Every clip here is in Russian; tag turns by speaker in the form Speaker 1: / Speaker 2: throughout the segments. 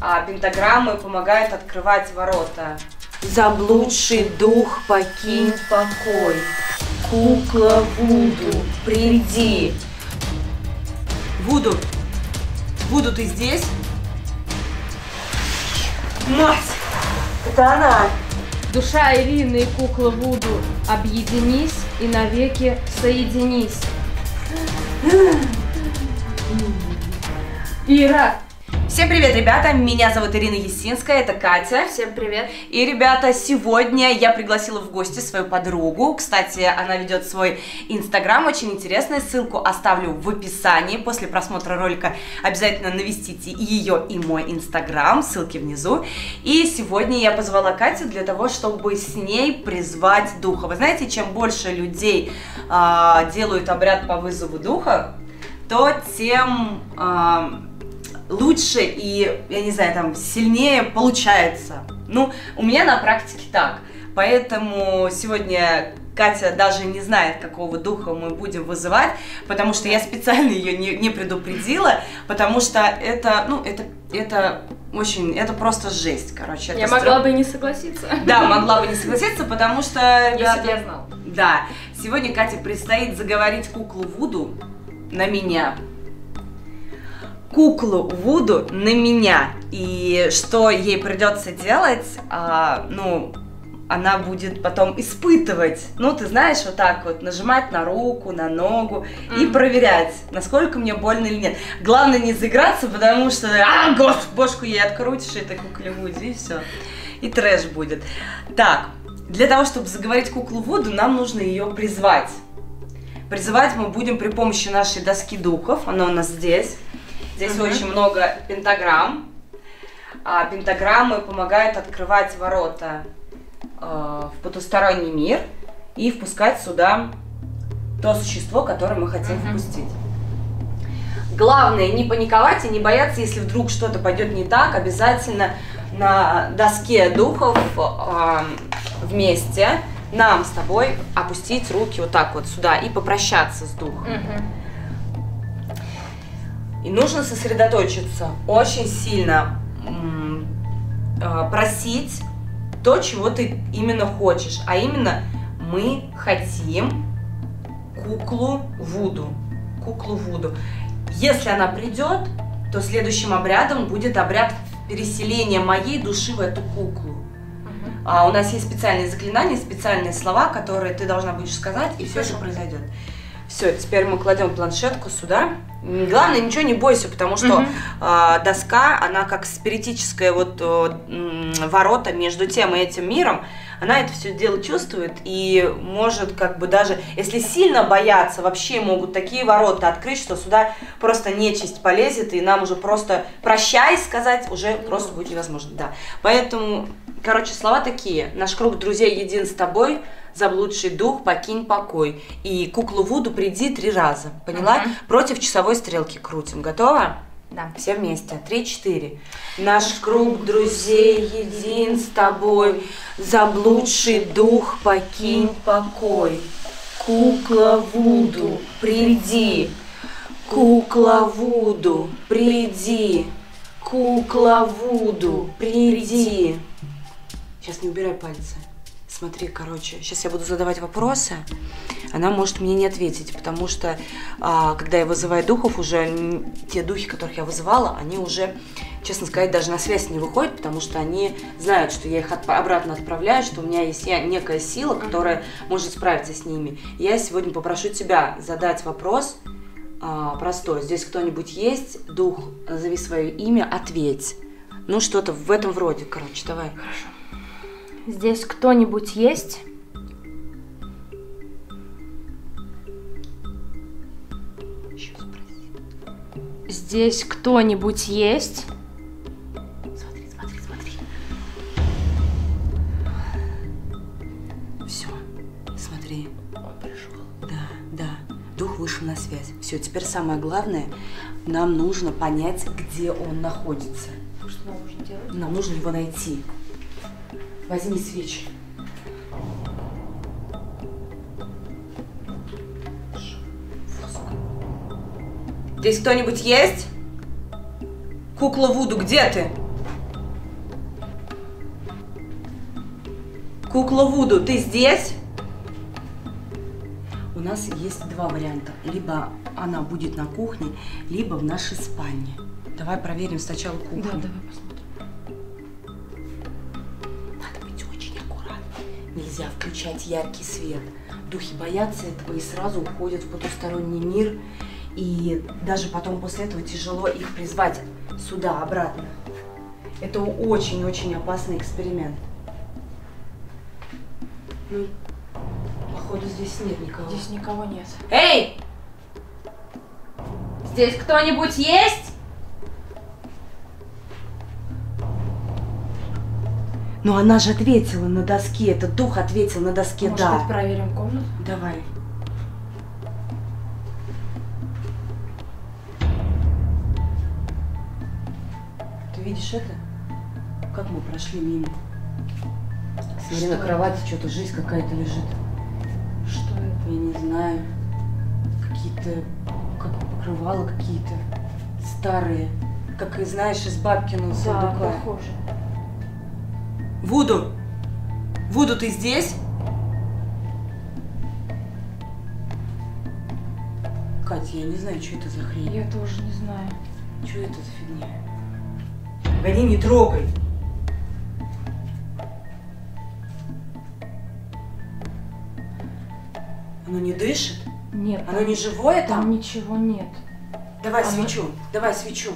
Speaker 1: Пентаграммы помогают открывать ворота. Заблудший дух, покинь покой. Кукла Вуду, приди. Вуду, Вуду, ты здесь? Мать, это она.
Speaker 2: Душа Ирины и кукла Вуду, объединись и навеки соединись. Ира!
Speaker 1: Всем привет, ребята! Меня зовут Ирина Есинская, это Катя.
Speaker 2: Всем привет!
Speaker 1: И, ребята, сегодня я пригласила в гости свою подругу. Кстати, она ведет свой инстаграм, очень интересный. Ссылку оставлю в описании. После просмотра ролика обязательно навестите ее и мой инстаграм, ссылки внизу. И сегодня я позвала Катю для того, чтобы с ней призвать духа. Вы знаете, чем больше людей делают обряд по вызову духа, то тем лучше и, я не знаю, там, сильнее получается. Ну, у меня на практике так. Поэтому сегодня Катя даже не знает, какого духа мы будем вызывать, потому что я специально ее не предупредила, потому что это, ну, это просто жесть, короче.
Speaker 2: Я могла бы и не согласиться.
Speaker 1: Да, могла бы не согласиться, потому что, ребята,
Speaker 2: если бы я знала.
Speaker 1: Да, сегодня Кате предстоит заговорить куклу Вуду на меня. Куклу Вуду на меня. И что ей придется делать, ну, она будет потом испытывать. Ну, ты знаешь, вот так вот нажимать на руку, на ногу и проверять, насколько мне больно или нет. Главное не заиграться, потому что, бошку ей открутишь этой кукле Вуди, и все. И трэш будет. Так, для того, чтобы заговорить куклу Вуду, нам нужно ее призвать. Призывать мы будем при помощи нашей доски духов. Она у нас здесь. Здесь очень много пентаграмм. Пентаграммы помогают открывать ворота в потусторонний мир и впускать сюда то существо, которое мы хотим впустить. Главное не паниковать и не бояться, если вдруг что-то пойдет не так. Обязательно на доске духов вместе нам с тобой опустить руки вот так вот сюда и попрощаться с духом. И нужно сосредоточиться, очень сильно просить то, чего ты именно хочешь. А именно, мы хотим куклу Вуду. Куклу Вуду. Если она придет, то следующим обрядом будет обряд переселения моей души в эту куклу. У нас есть специальные заклинания, специальные слова, которые ты должна будешь сказать, и все это произойдет. Все, теперь мы кладем планшетку сюда. Главное, ничего не бойся, потому что доска, она как спиритическая вот ворота между тем и этим миром. Она это все дело чувствует и может как бы даже, если сильно бояться, вообще могут такие ворота открыть, что сюда просто нечисть полезет, и нам уже просто прощай сказать уже просто будет невозможно. Да. Поэтому, короче, слова такие. Наш круг друзей един с тобой. Заблудший дух, покинь покой. И куклу Вуду приди 3 раза. Поняла? Против часовой стрелки крутим. Готова?
Speaker 2: Да.
Speaker 1: Все вместе. 3-4. Наш круг друзей един с тобой. Заблудший дух, покинь покой. Кукла Вуду, приди. Кукла Вуду, приди. Кукла Вуду, приди. Сейчас не убирай пальцы. Смотри, короче, сейчас я буду задавать вопросы, она может мне не ответить, потому что, когда я вызываю духов, уже те духи, которых я вызывала, они уже, честно сказать, даже на связь не выходят, потому что они знают, что я их обратно отправляю, что у меня есть некая сила, которая может справиться с ними. Я сегодня попрошу тебя задать вопрос простой. Здесь кто-нибудь есть? Дух, назови свое имя, ответь. Ну, что-то в этом вроде, короче, давай.
Speaker 2: Хорошо. Здесь кто-нибудь есть?
Speaker 1: Еще спроси.
Speaker 2: Здесь кто-нибудь есть?
Speaker 1: Смотри, смотри, смотри. Все, смотри.
Speaker 2: Он пришел.
Speaker 1: Да, да. Дух вышел на связь. Все, теперь самое главное, нам нужно понять, где он находится.
Speaker 2: Что нам нужно делать?
Speaker 1: Нам нужно его найти. Возьми свечи. Здесь кто-нибудь есть? Кукла Вуду, где ты? Кукла Вуду, ты здесь? У нас есть два варианта. Либо она будет на кухне, либо в нашей спальне. Давай проверим сначала кухню.
Speaker 2: Да, давай посмотрим.
Speaker 1: Надо быть очень аккуратным. Нельзя включать яркий свет. Духи боятся этого и сразу уходят в потусторонний мир. И даже потом после этого тяжело их призвать сюда, обратно. Это очень-очень опасный эксперимент. Ну, походу здесь нет никого.
Speaker 2: Здесь никого нет.
Speaker 1: Эй!
Speaker 2: Здесь кто-нибудь есть?
Speaker 1: Но она же ответила на доске, этот дух ответил на доске,
Speaker 2: Может
Speaker 1: да.
Speaker 2: быть, проверим комнату?
Speaker 1: Давай. Ты видишь это? Как мы прошли мимо? Смотри, на кровати что-то жизнь какая-то лежит.
Speaker 2: Что это?
Speaker 1: Я не знаю. Какие-то, как покрывала какие-то старые. Как, и знаешь, из бабкиного
Speaker 2: Да,
Speaker 1: сундука.
Speaker 2: похоже.
Speaker 1: Вуду! Вуду, ты здесь? Катя, я не знаю, что это за хрень.
Speaker 2: Я тоже не знаю.
Speaker 1: Что это за фигня? Гони, не трогай. Оно не дышит?
Speaker 2: Нет.
Speaker 1: Оно не живое
Speaker 2: Там
Speaker 1: там?
Speaker 2: ничего нет.
Speaker 1: Давай
Speaker 2: Оно-
Speaker 1: свечу, давай свечу.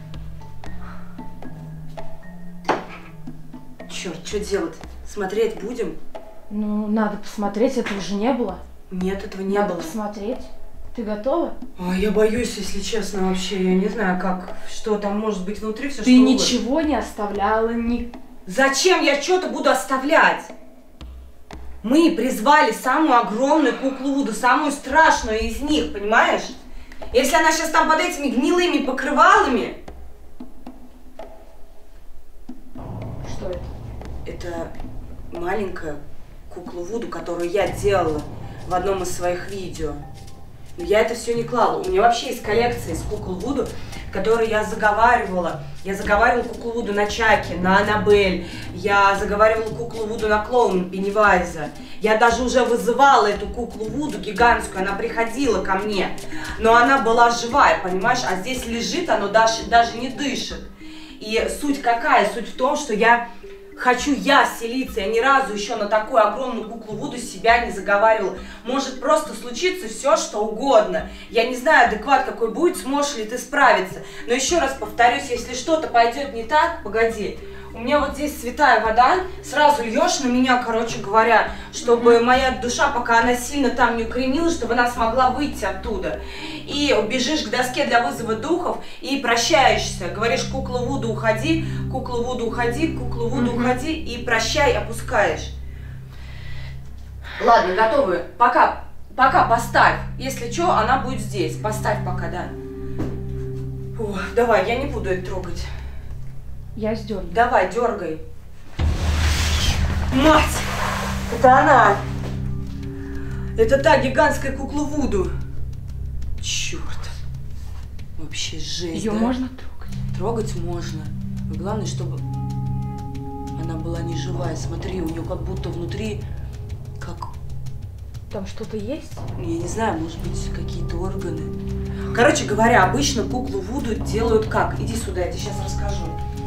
Speaker 1: Черт, что делать? Смотреть будем?
Speaker 2: Ну, надо посмотреть, этого же не было.
Speaker 1: Нет, этого не
Speaker 2: Надо
Speaker 1: было.
Speaker 2: посмотреть. Ты готова?
Speaker 1: Ой, я боюсь, если честно, вообще. Я не знаю, как, что там может быть внутри, все
Speaker 2: Ты
Speaker 1: что угодно.
Speaker 2: ничего не оставляла, ни...
Speaker 1: Зачем я что-то буду оставлять? Мы призвали самую огромную куклу Вуду, самую страшную из них, понимаешь? Если она сейчас там под этими гнилыми покрывалами...
Speaker 2: Что это?
Speaker 1: Это маленькая кукла Вуду, которую я делала в одном из своих видео. Но я это все не клала. У меня вообще есть коллекция из кукол Вуду, которые я заговаривала. Я заговаривала куклу Вуду на Чаки, на Аннабель. Я заговаривала куклу Вуду на клоуна Пеннивайза. Я даже уже вызывала эту куклу Вуду гигантскую. Она приходила ко мне. Но она была живая, понимаешь? А здесь лежит, оно даже не дышит. И суть какая? Суть в том, что я хочу селиться. Я ни разу еще на такую огромную куклу Вуду себя не заговаривала. Может просто случиться все, что угодно. Я не знаю, адекват какой будет, сможешь ли ты справиться. Но еще раз повторюсь, если что-то пойдет не так, погоди. У меня вот здесь святая вода, сразу льешь на меня, короче говоря, чтобы моя душа, пока она сильно там не укоренилась, чтобы она смогла выйти оттуда. И бежишь к доске для вызова духов и прощаешься. Говоришь, кукла Вуду, уходи, кукла Вуду, уходи, кукла Вуду, уходи, и прощай, опускаешь. Ладно, готовы. Пока поставь. Если что, она будет здесь. Поставь пока, да. Фу, давай, я не буду это трогать.
Speaker 2: Я сдерну.
Speaker 1: Давай, дергай. Мать! Это она! Это та гигантская кукла Вуду. Черт. Вообще жесть.
Speaker 2: Ее
Speaker 1: да?
Speaker 2: можно трогать?
Speaker 1: Трогать можно. Но главное, чтобы она была не живая. Смотри, у нее как будто внутри, как...
Speaker 2: Там что-то есть?
Speaker 1: Я не знаю, может быть, какие-то органы. Короче говоря, обычно куклу Вуду делают как? Иди сюда, я тебе сейчас расскажу.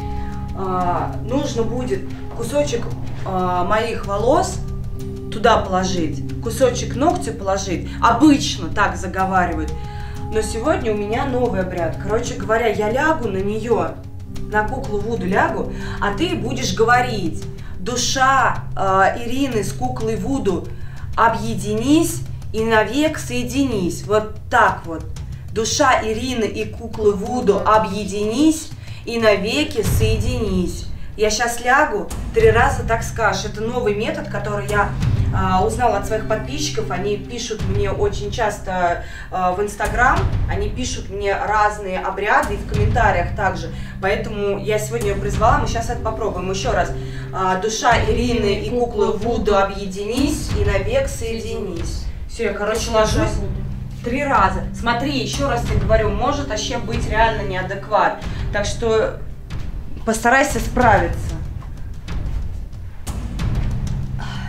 Speaker 1: Нужно будет кусочек моих волос туда положить, кусочек ногтя положить. Обычно так заговаривают. Но сегодня у меня новый обряд. Короче говоря, я лягу на нее, на куклу Вуду лягу, а ты будешь говорить: душа Ирины с куклой Вуду, объединись и навек соединись. Вот так вот. Душа Ирины и куклы Вуду, объединись и навеки соединись. Я сейчас лягу, 3 раза так скажешь. Это новый метод, который я узнала от своих подписчиков. Они пишут мне очень часто в Инстаграм, они пишут мне разные обряды и в комментариях также. Поэтому я сегодня ее призвала, мы сейчас это попробуем. Еще раз. Душа Ирины и куклы Вуду, объединись и навек соединись. Все, я, короче, ложусь 3 раза. Смотри, еще раз тебе говорю, может вообще быть реально неадекват. Так что постарайся справиться.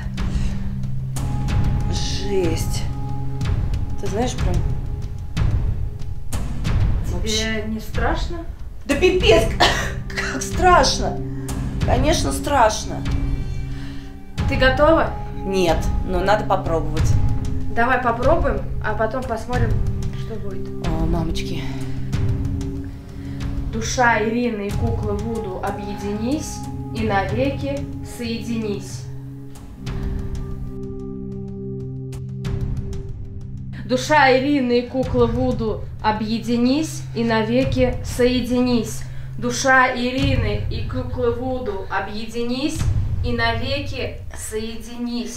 Speaker 1: Жесть. Ты знаешь, прям...
Speaker 2: Тебе не страшно?
Speaker 1: Да пипец, как страшно. Конечно, страшно.
Speaker 2: Ты готова?
Speaker 1: Нет, но надо попробовать.
Speaker 2: Давай попробуем, а потом посмотрим, что будет.
Speaker 1: О, мамочки.
Speaker 2: Душа Ирины и куклы Вуду, объединись и навеки соединись. Душа Ирины и куклы Вуду, объединись и навеки соединись. Душа Ирины и куклы Вуду, объединись и навеки соединись.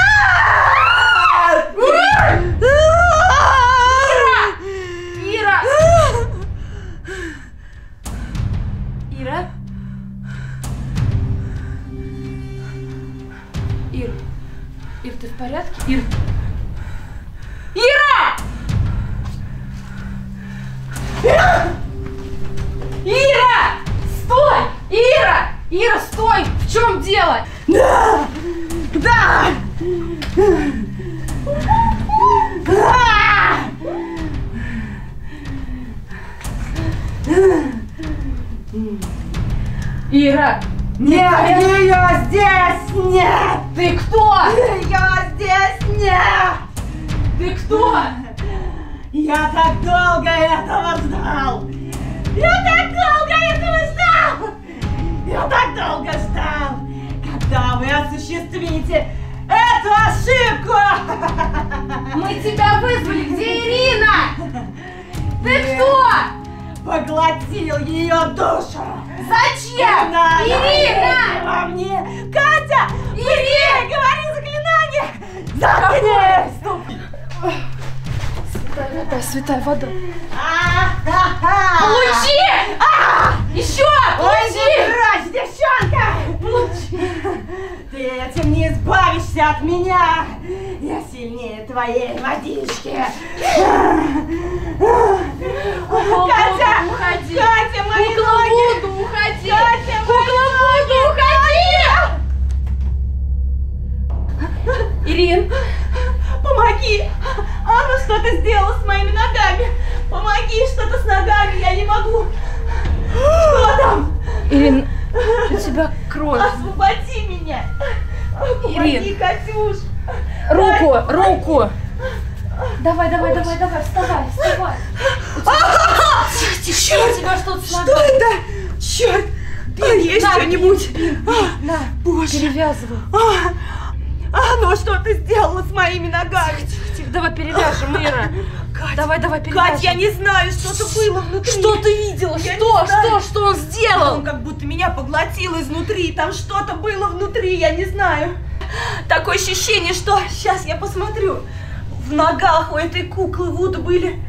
Speaker 2: Ира! Ира? Ир, ты в порядке? Ир! Ира! Ира! Стой! Ира! Ира, стой! В чем дело?
Speaker 1: Да! Да!
Speaker 2: Ира!
Speaker 1: Нет, ее здесь нет!
Speaker 2: Ты кто?
Speaker 1: Ее здесь нет!
Speaker 2: Ты кто?
Speaker 1: Я так долго этого ждал! Я так долго этого ждал! Я так долго ждал! Когда вы осуществите эту ошибку!
Speaker 2: Мы тебя вызвали! Где Ирина? Ты кто?
Speaker 1: Поглотил ее душу!
Speaker 2: Зачем? Ирина!
Speaker 1: Во мне! Катя!
Speaker 2: Ирина!
Speaker 1: Говори заклинание! Заткнись!
Speaker 2: Святая вода!
Speaker 1: Получи!
Speaker 2: Еще!
Speaker 1: Ой, не прочь, девчонка! Ты этим не избавишься от меня! Я сильнее твоей водички! Катя!
Speaker 2: Уходи!
Speaker 1: Катя, мои
Speaker 2: Кукла
Speaker 1: ноги!
Speaker 2: Вуду, уходи!
Speaker 1: Катя,
Speaker 2: Кукла Вуду, уходи! Ирин!
Speaker 1: Помоги! Анна что-то сделала с моими ногами! Помоги, что-то с ногами, я не могу! Что там?
Speaker 2: Ирин, у тебя кровь.
Speaker 1: Освободи меня! Помоги,
Speaker 2: Ирин.
Speaker 1: Катюш!
Speaker 2: Руку! Давай, вставай!
Speaker 1: Черт!
Speaker 2: У тебя что-то с
Speaker 1: Что
Speaker 2: ногой.
Speaker 1: это? Черт! Есть
Speaker 2: на,
Speaker 1: что-нибудь?
Speaker 2: На,
Speaker 1: Боже!
Speaker 2: перевязывай.
Speaker 1: Оно что-то сделало с моими ногами!
Speaker 2: Тихо, давай перевяжем, Ира.
Speaker 1: Кать,
Speaker 2: Давай перевяжем.
Speaker 1: Кать, я не знаю, что-то было внутри.
Speaker 2: Что ты видела?
Speaker 1: Я не знаю.
Speaker 2: Что он сделал?
Speaker 1: Он как будто меня поглотил изнутри. Там что-то было внутри, я не знаю. Такое ощущение, что... Сейчас я посмотрю. В ногах у этой куклы Вуду были...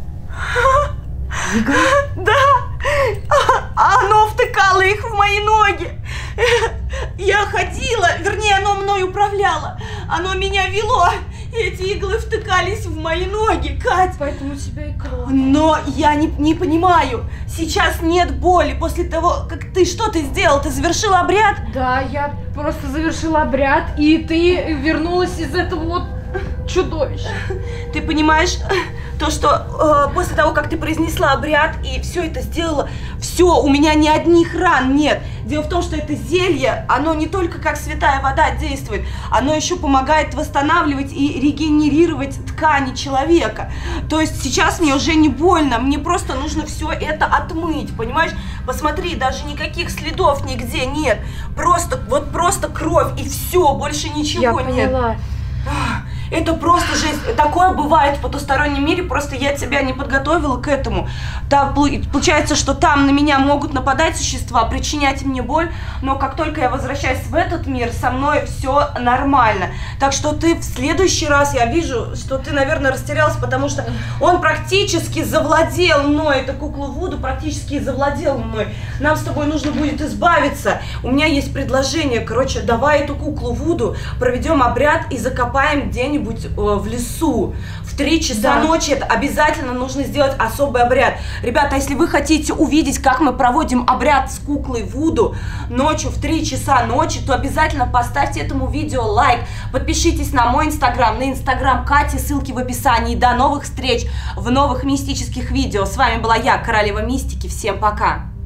Speaker 1: Да! Оно втыкало их в мои ноги. Я ходила, вернее, оно мной управляло. Оно меня вело. Эти иглы втыкались в мои ноги, Кать.
Speaker 2: Поэтому у тебя и кровь.
Speaker 1: Но я не понимаю. Сейчас нет боли после того, как ты что ты сделал? Ты завершил обряд?
Speaker 2: Да, я просто завершила обряд, и ты вернулась из этого вот чудовища.
Speaker 1: Ты понимаешь, то, что после того, как ты произнесла обряд и все это сделала, все, у меня ни одних ран нет. Дело в том, что это зелье, оно не только как святая вода действует, оно еще помогает восстанавливать и регенерировать ткани человека. То есть сейчас мне уже не больно, мне просто нужно все это отмыть, понимаешь? Посмотри, даже никаких следов нигде нет. Просто кровь и все, больше ничего нет.
Speaker 2: Я поняла.
Speaker 1: Это просто жесть. Такое бывает в потустороннем мире, просто я тебя не подготовила к этому. Получается, что там на меня могут нападать существа, причинять мне боль, но как только я возвращаюсь в этот мир, со мной все нормально. Так что ты в следующий раз, я вижу, что ты, наверное, растерялась, потому что он практически завладел мной, эта кукла Вуду практически завладел мной. нам с тобой нужно будет избавиться. У меня есть предложение, короче, давай эту куклу Вуду проведем обряд и закопаем где-нибудь в лесу. В 3 часа ночи это обязательно нужно сделать особый обряд. Ребята, если вы хотите увидеть, как мы проводим обряд с куклой Вуду ночью в 3 часа ночи, то обязательно поставьте этому видео лайк, подпишитесь на мой инстаграм, на инстаграм Кати, ссылки в описании. До новых встреч в новых мистических видео. С вами была я, Королева Мистики. Всем пока!